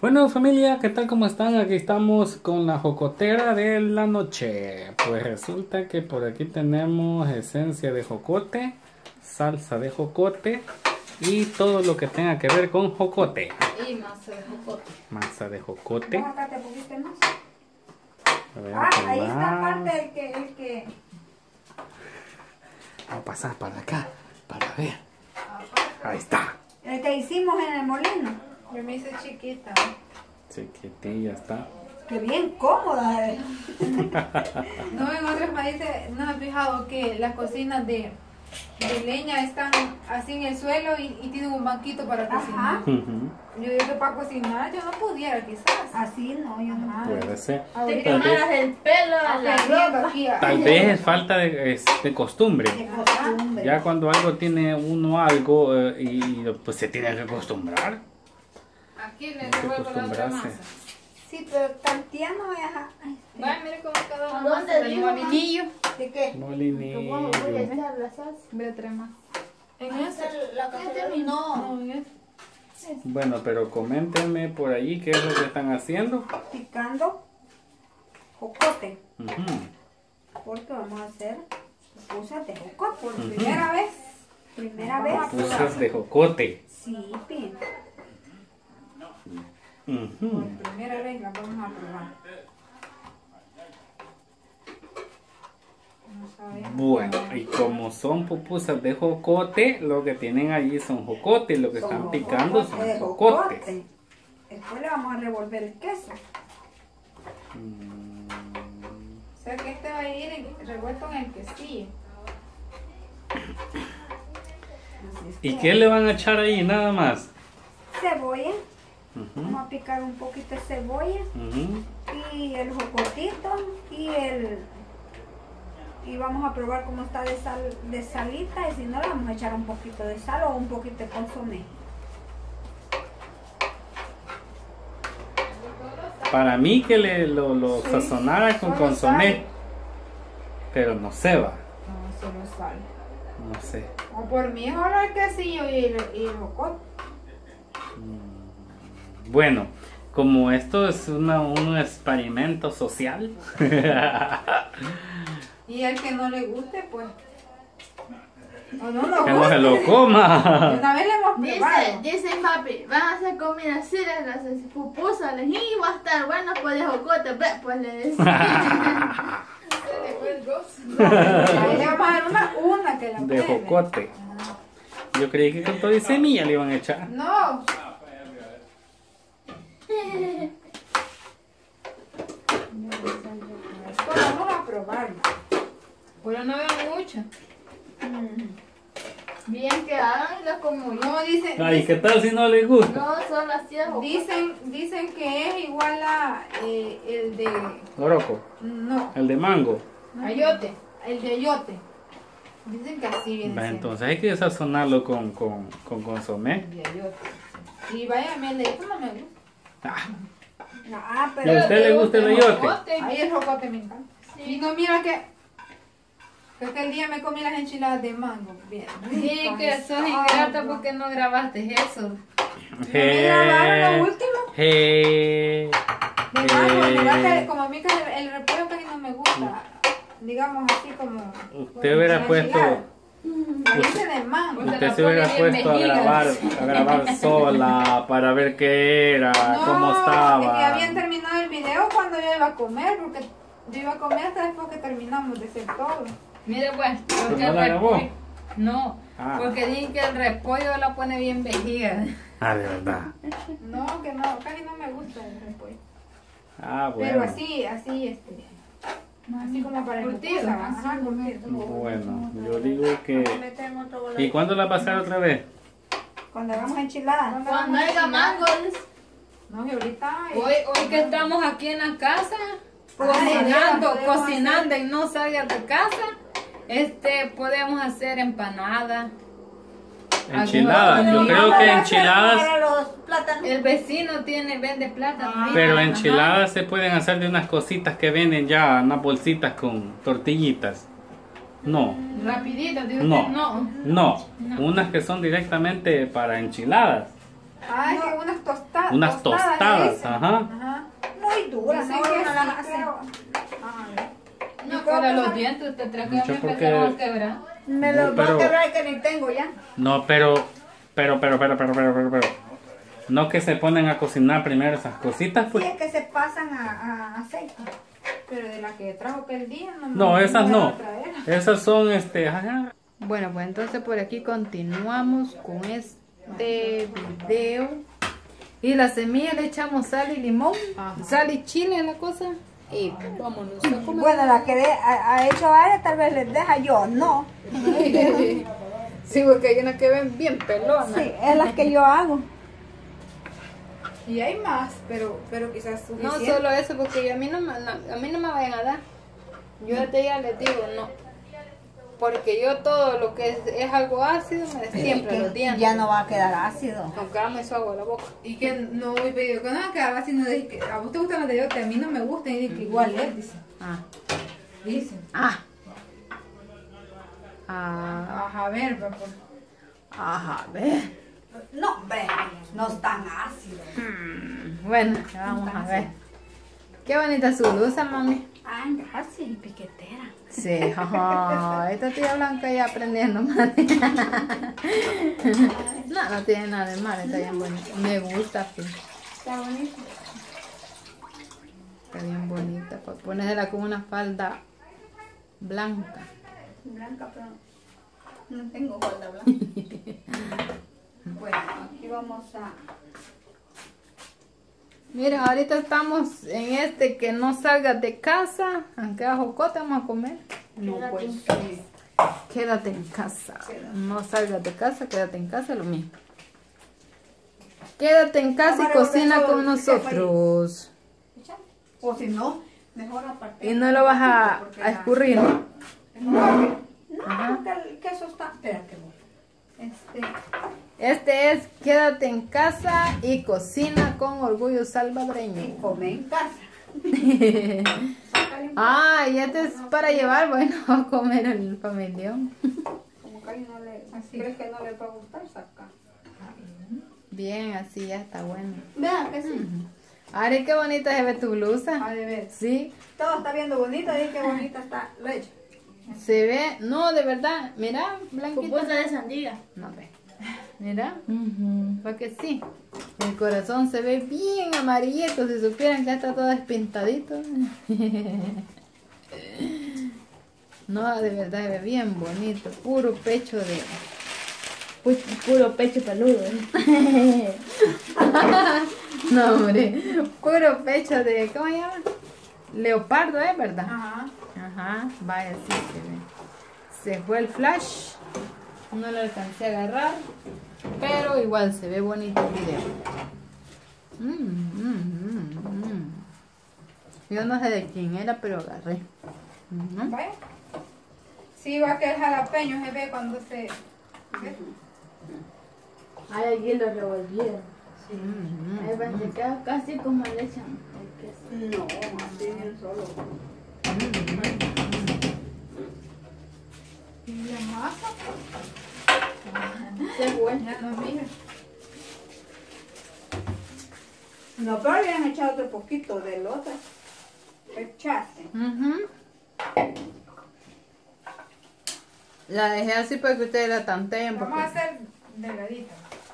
Bueno, familia, ¿qué tal? ¿Cómo están? Aquí estamos con la jocotera de la noche. Pues resulta que por aquí tenemos esencia de jocote, salsa de jocote y todo lo que tenga que ver con jocote. Y masa de jocote. Masa de jocote. ¿Vos acá te pusiste más? A ver, Ahí va. está parte el que... Vamos a pasar para acá, para ver. Ahí está. El que hicimos en el molino. Yo me hice chiquita. Chiquitilla está. Que bien cómoda. No, en otros países no he fijado que las cocinas de leña están así en el suelo y tienen un banquito para cocinar. Ajá. Ujú. Yo digo que para cocinar yo no pudiera quizás. Así no, yo no. Puede ser. Te Ahorita quemaras el pelo a la aprendiendo ropa. aquí. Tal vez es falta de costumbre. De costumbre. Ya cuando algo tiene uno algo y pues se tiene que acostumbrar. Aquí le Hay que revuelvo la otra acostumbrarse. masa. Sí, pero tantía no es... Ay, Vaya, mire cómo quedó ¿A la dónde masa del dijo, ma? molinillo. ¿De qué? ¿Cómo Molinillo. voy a echar la salsa? Ve otra más. En ¿Esa ese. es la que terminó? No, en ese. Bueno, pero coméntenme por ahí qué es lo que están haciendo. Picando jocote. Ujú. Porque vamos a hacer pupusas de jocote. Por Ujú. primera vez. Primera vez. Pupusas de jocote. Sí, pin. Ujú. Por primera vez la vamos a probar. No sabemos. Bueno, y como son pupusas de jocote, lo que tienen allí son jocotes, lo que Son están picando jocote son de jocotes. jocote. Después le vamos a revolver el queso. Mm, O sea que este va a ir revuelto en el quesillo. Así es ¿Y que qué le van a echar ahí? Nada más. cebolla. Ujú, Vamos a picar un poquito de cebolla. ujú. Y el jocotito y vamos a probar cómo está de sal, de salita, y si no le vamos a echar un poquito de sal o un poquito de consomé. Para mí que lo Sí, sazonara con solo consomé, sal. pero no se va, No, solo sal. no sé. O por mí solo el quesillo y el jocote. Bueno, como esto es un experimento social, Y el que no le guste, pues. O no nos que no guste. se lo coma. Una vez le hemos probado. Dice papi, van a hacer comida así, las pupusas, y va a estar bueno, pues de jocote, ve, pues le decía. Se le fue el gozo. Ahí le vamos a dar una que la De pruebe. jocote. Yo creí que con todo y semilla le iban a echar. No. Pues vamos a probarlo. Pero no veo mucho. Bien que hagan como yo. No, dicen, Ay, ¿qué tal si no le gusta? No, son así de jocote. dicen que es igual a el de... Oroco, No, el de mango. ayote. El de ayote. Dicen que así viene Va, siendo. entonces hay que sazonarlo con consomé. El de ayote. Y vaya, me de esto no me gusta. Ah, Ah, ¿y a pero usted le gusta el ayote? Ahí el jocote me encanta. Y no, mira que aquel día me comí las enchiladas de mango. Bien. Sí, ricas. que sos Ay, ingrata no. porque no grabaste eso. me grabaron lo último? Je- De mango, ¿verdad? Que como a mí que el repollo casi no me gusta. Digamos así como... Usted hubiera la puesto, enchilada. La hice de mango. usted se hubiera puesto a grabar sola para ver qué era, cómo Es que estaba. habían terminado el video cuando yo iba a comer, porque yo iba a comer hasta después que terminamos de hacer todo. Mire pues, porque ¿No el la grabó? repollo. No, Ah. porque dicen que el repollo la pone bien vejiga. Ah, de verdad. No, que no, casi no me gusta el repollo. Ah, Pero bueno. así, así como para el Curtido, pupusa, así ajá, curtido. Bueno, yo digo que... metemos todo ¿Y cuándo la pasar otra vez? cuando hagamos enchiladas. Cuando haya mango, No, y ahorita... Hoy que estamos aquí en la casa, Cocinando, cocinando y no salgas de casa, podemos hacer empanadas. Enchiladas, yo creo que enchiladas... Para los plátanos. El vecino vende plátano. Pero Ajá. enchiladas se pueden hacer de unas cositas que venden ya, unas bolsitas con tortillitas. No, Rapidito, digo No. usted, no. no, unas que son directamente para enchiladas. Ah, es No. que unas tostadas. Unas tostadas, ajá. ajá. Muy duras, Dicen no, que no las sí, hace. pero- A ver. No, para los dientes, usted trae que Mucho me porque- empezaron a quebrar. Me No, los voy pero- a quebrar que ni tengo ya. No, pero. No que se ponen a cocinar primero esas cositas, Sí, pues. es que se pasan a aceite. Pero de la que trajo aquel día, No, esas me van no. a traer. Esas son, ajá. Bueno, pues entonces por aquí continuamos con este video. Y la semilla le echamos sal y limón, sal y chile la cosa. Y vámonos a comer. Bueno, la que ha hecho Aria tal vez les deja, yo no. Sí, porque hay una que ven bien pelona. Sí, es la que yo hago. Y hay más, pero quizás No suficiente. solo eso, porque a mí no me vayan a dar. Yo desde ya les digo no. Porque yo todo lo que es algo ácido me siempre los dientes. Ya no va a quedar ácido. Aunque me hizo agua a la boca. Y que no voy pedido que no, que ahora sí no dije que a vos te gustan las de yote, a mí no me gustan y dije que igual es, dice. Ah. Dice. Ah. Ah. Ajá, a ver, papá. Ajá, ve. No, hombre, no es tan ácido. Bueno, vamos a ver. Qué bonita su blusa, mami. Ay, gracias, piquetera. Sí, ajá. Esta tía Blanca ya aprendiendo, mami. No tiene nada de mal, está bien bonita. Me gusta, pues. Está bonito. Está bien bonita. Pues ponérsela con una falda blanca. Blanca, pero no tengo falda blanca. Bueno, aquí vamos a... Mira, ahorita estamos en este que no salgas de casa. Aunque a jocote vamos a comer. No, pues, Quédate en casa. No salgas de casa, quédate en casa, lo mismo. Quédate en casa y Vamos a cocina revolver con todo el nosotros. o si no, mejor aparte. Y no lo vas a escurrir, ¿no? No, Ajá. porque el queso está... Espérate, voy. Este es Quédate en casa y cocina con orgullo salvadoreño. Come en casa. Ah, y este es para llevar, bueno, a comer el familión. Como que no le... ¿Crees que no le va a gustar? Saca. Bien, así ya está bueno. Vean que sí. Ari, qué bonita se ve tu blusa. A de ver. Sí, Todo está viendo bonito, y qué bonita está la hecha. se ve, no, de verdad, mira, blanquita. Pupusa de sandía. No ve. Mira, porque sí. El corazón se ve bien amarillito. Si supieran que ya está todo despintadito. No, de verdad se ve bien bonito. Puro pecho de. Puro pecho peludo. No, hombre. Puro pecho de. ¿Cómo se llama? Leopardo, ¿es verdad? Ajá. Ajá, vaya, sí se ve. Se fue el flash. No lo alcancé a agarrar. Pero igual se ve bonito el video. Yo no sé de quién era, pero agarré. Vaya. Sí, va que el jalapeño se ve cuando se... ¿Ves? Ay, aquí lo revolvieron. Ahí va, se queda casi como le echan el queso. No, así bien solo. Y la masa, Se fue. ya no mira. No, pero le han echado otro poquito del otro. Echaste. La dejé así para que ustedes la tanteen. Vamos a hacer delgadita.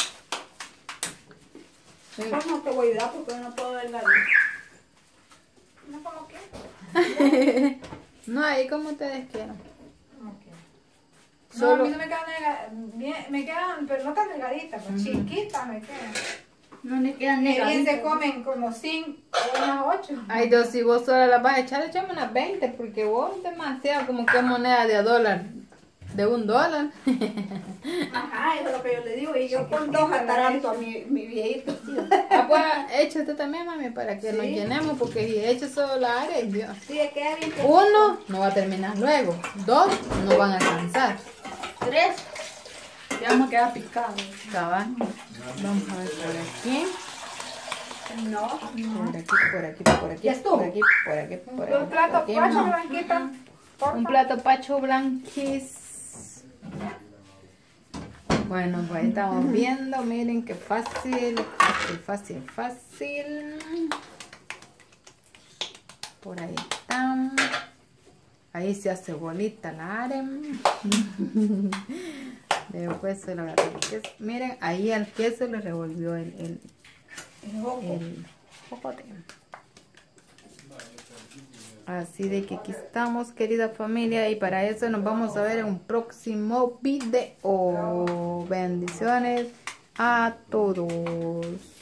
Pues no te voy a ayudar porque no puedo ver la luz. ¿No como que? No, ahí como ustedes quieran. Ok. No, Solo- a mí no me quedan bien, me quedan, pero no tan delgaditas, pues chiquitas me quedan. No le quedan Y bien se negaditas. comen como 5 o unas 8. Ay, dos, si vos solo las vas a echar, echame unas 20, porque vos demasiado, como que moneda de $1, de $1. Ajá, eso es lo que yo le digo. Y yo con dos ataranto a mi viejito. Ah, pues échate también, mami, para que nos llenemos, porque si echas solo la área, Dios. Sí, es que es bien. 1, no va a terminar luego. 2, no van a alcanzar. 3. Ya vamos a quedar picados. Cabal. Vamos a ver por aquí. No. Por aquí, por aquí. Ya estuvo. Por aquí, por aquí, por aquí. Un plato por aquí, pacho, no. blanquita. Un plato pacho blanquis. Bueno, pues ahí estamos viendo, miren qué fácil, fácil, fácil, fácil. Por ahí están. Ahí se hace bolita la harem. Después se lo agarró el queso. Miren, ahí al queso le revolvió el jocote. Así de que aquí estamos, querida familia, y para eso nos vamos a ver en un próximo video. Bendiciones a todos.